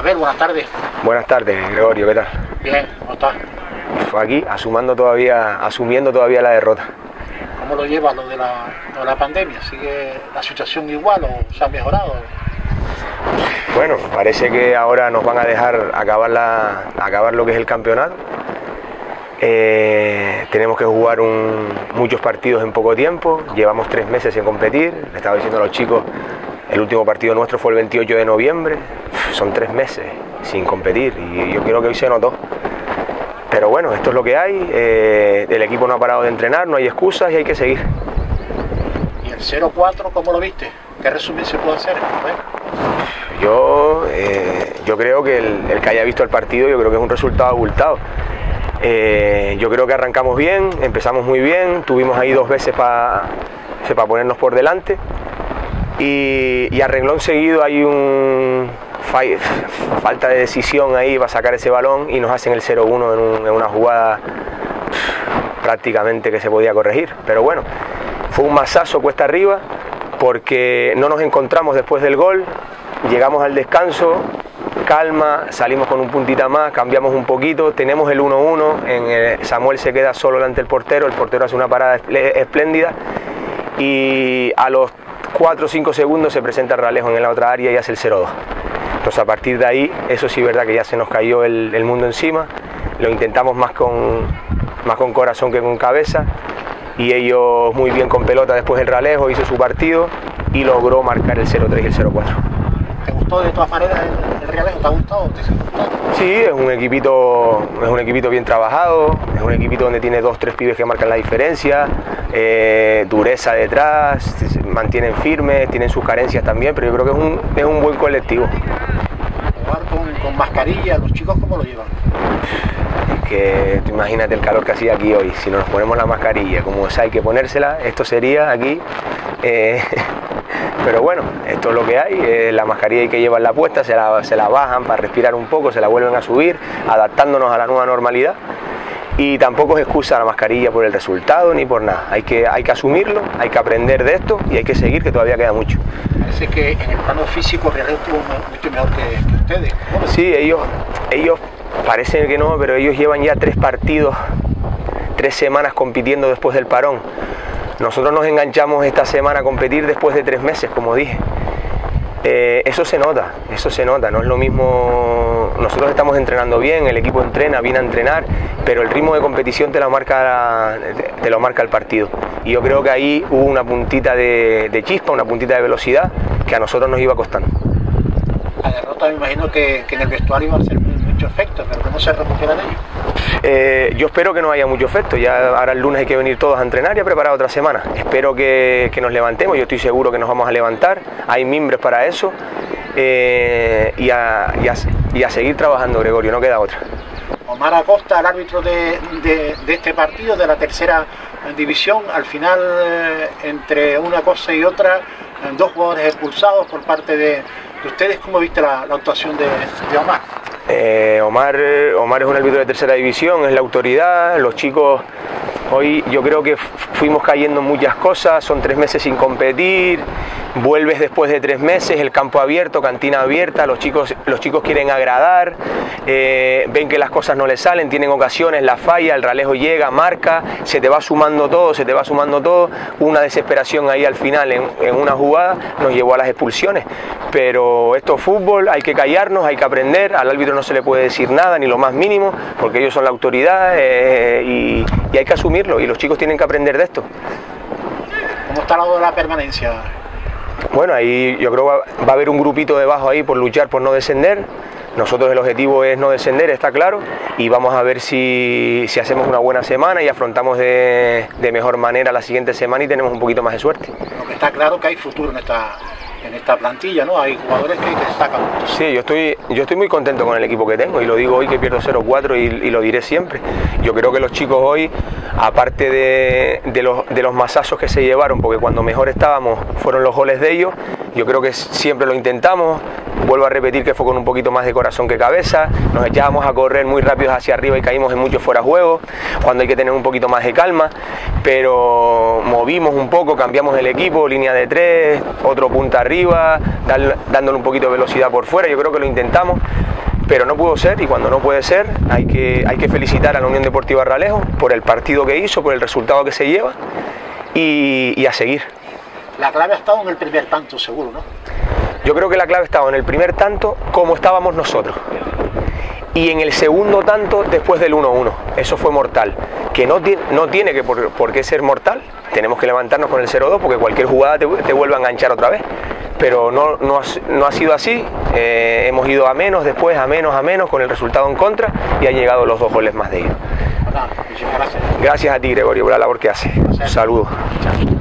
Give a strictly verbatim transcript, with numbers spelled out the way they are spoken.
Abel, buenas tardes. Buenas tardes, Gregorio, ¿qué tal? Bien, ¿cómo estás? Fue aquí, asumando todavía, asumiendo todavía la derrota. ¿Cómo lo lleva lo de la, lo de la pandemia? ¿Sigue la situación igual o se ha mejorado? Bueno, parece que ahora nos van a dejar acabar, la, acabar lo que es el campeonato. Eh, tenemos que jugar un, muchos partidos en poco tiempo, llevamos tres meses sin competir. Le estaba diciendo a los chicos, el último partido nuestro fue el veintiocho de noviembre, son tres meses sin competir y yo creo que hoy se notó. Pero bueno, esto es lo que hay, eh, el equipo no ha parado de entrenar, no hay excusas y hay que seguir. ¿Y el cero cuatro cómo lo viste? ¿Qué resumen se puede hacer? Yo, eh, yo creo que el, el que haya visto el partido, yo creo que es un resultado abultado. Eh, yo creo que arrancamos bien, empezamos muy bien, tuvimos ahí dos veces para pa ponernos por delante y, y a renglón seguido hay un fa falta de decisión ahí para sacar ese balón y nos hacen el cero uno en, un, en una jugada prácticamente que se podía corregir. Pero bueno, fue un masazo cuesta arriba porque no nos encontramos después del gol, llegamos al descanso, calma, salimos con un puntita más, cambiamos un poquito, tenemos el uno uno, en Samuel se queda solo delante del portero, el portero hace una parada espléndida y a los cuatro o cinco segundos se presenta Ralejo en la otra área y hace el cero dos. Entonces a partir de ahí, eso sí es verdad que ya se nos cayó el, el mundo encima, lo intentamos más con, más con corazón que con cabeza y ellos muy bien con pelota después del Ralejo, hizo su partido y logró marcar el cero tres y el cero cuatro. ¿Te gustó de todas maneras el, el Realejo? ¿Te ha gustado? ¿Te gustado? Sí, es un equipito, es un equipito bien trabajado, es un equipito donde tiene dos, tres pibes que marcan la diferencia, eh, dureza detrás, mantienen firmes, tienen sus carencias también, pero yo creo que es un, es un buen colectivo. Jugar con, con mascarilla, ¿los chicos cómo lo llevan? Es que tú imagínate el calor que hacía aquí hoy, si nos ponemos la mascarilla, como hay que ponérsela, esto sería aquí... Eh, pero bueno, esto es lo que hay, eh, la mascarilla hay que llevarla puesta, se la, se la bajan para respirar un poco, se la vuelven a subir, adaptándonos a la nueva normalidad y tampoco es excusa la mascarilla por el resultado ni por nada, hay que, hay que asumirlo, hay que aprender de esto y hay que seguir, que todavía queda mucho. Parece que en el plano físico Realejo estuvo mucho mejor que, que ustedes. ¿Cómo? Sí, ellos, ellos parece que no, pero ellos llevan ya tres partidos, tres semanas compitiendo después del parón. Nosotros nos enganchamos esta semana a competir después de tres meses, como dije. Eh, eso se nota, eso se nota, no es lo mismo. Nosotros estamos entrenando bien, el equipo entrena, viene a entrenar, pero el ritmo de competición te lo marca, te lo marca el partido. Y yo creo que ahí hubo una puntita de, de chispa, una puntita de velocidad que a nosotros nos iba costando. La derrota me imagino que, que en el vestuario va a ser mucho efecto, pero ¿cómo se recuperan ellos? Eh, yo espero que no haya mucho efecto, ya ahora el lunes hay que venir todos a entrenar y a preparar otra semana. Espero que, que nos levantemos, yo estoy seguro que nos vamos a levantar, hay mimbres para eso eh, y, a, y, a, y a seguir trabajando, Gregorio, no queda otra. Omar Acosta, el árbitro de, de, de este partido, de la tercera división, al final eh, entre una cosa y otra, dos jugadores expulsados por parte de, de ustedes. ¿Cómo viste la, la actuación de, de Omar? Eh, Omar, Omar es un árbitro de tercera división, es la autoridad, los chicos hoy yo creo que fuimos cayendo en muchas cosas, son tres meses sin competir, vuelves después de tres meses, el campo abierto, cantina abierta, los chicos, los chicos quieren agradar, eh, ven que las cosas no les salen, tienen ocasiones, la falla, el Ralejo llega, marca, se te va sumando todo, se te va sumando todo, una desesperación ahí al final en, en una jugada nos llevó a las expulsiones, pero esto es fútbol, hay que callarnos, hay que aprender, al árbitro no se le puede decir nada, ni lo más mínimo, porque ellos son la autoridad eh, y, y hay que asumirlo, y los chicos tienen que aprender de esto. ¿Cómo está la de la permanencia? Bueno, ahí yo creo que va, va a haber un grupito debajo ahí por luchar por no descender. Nosotros el objetivo es no descender, está claro, y vamos a ver si, si hacemos una buena semana y afrontamos de, de mejor manera la siguiente semana y tenemos un poquito más de suerte. Lo que está claro que hay futuro en esta, en esta plantilla, ¿no? Hay jugadores que destacan. Sí, yo estoy, yo estoy muy contento con el equipo que tengo y lo digo hoy que pierdo cero cuatro y, y lo diré siempre. Yo creo que los chicos hoy, aparte de, de, los, de los masazos que se llevaron, porque cuando mejor estábamos fueron los goles de ellos, yo creo que siempre lo intentamos. Vuelvo a repetir que fue con un poquito más de corazón que cabeza, nos echábamos a correr muy rápido hacia arriba y caímos en muchos fuera de juego, cuando hay que tener un poquito más de calma, pero movimos un poco, cambiamos el equipo, línea de tres, otro punta arriba, dándole un poquito de velocidad por fuera, yo creo que lo intentamos. pero no pudo ser, y cuando no puede ser hay que, hay que felicitar a la Unión Deportiva Ralejo por el partido que hizo, por el resultado que se lleva, y, y a seguir. La clave ha estado en el primer tanto, seguro, ¿no? Yo creo que la clave ha estado en el primer tanto como estábamos nosotros, y en el segundo tanto después del uno uno. Eso fue mortal, que no, no tiene que por, por qué ser mortal. Tenemos que levantarnos con el cero dos porque cualquier jugada te, te vuelve a enganchar otra vez, pero no, no, ha, no ha sido así. Eh, hemos ido a menos, después a menos, a menos, con el resultado en contra, y han llegado los dos goles más de ellos. Bueno, muchas gracias. Gracias a ti, Gregorio, por la labor que haces. Un saludo. Chao.